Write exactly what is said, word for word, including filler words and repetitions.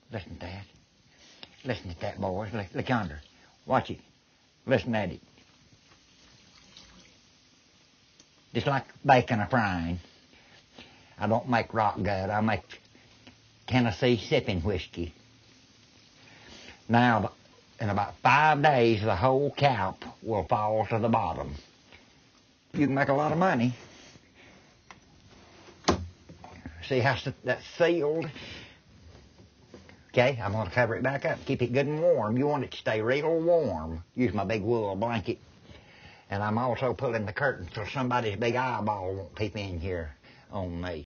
Listen to that. Listen to that, boys. Look, look yonder. Watch it. Listen at it. Just like baking a frying. I don't make rock gut. I make Tennessee sipping whiskey. Now, in about five days, the whole cap will fall to the bottom. You can make a lot of money. See how that's sealed? Okay, I'm going to cover it back up. Keep it good and warm. You want it to stay real warm. Use my big wool blanket. And I'm also pulling the curtain so somebody's big eyeball won't peep in here on me.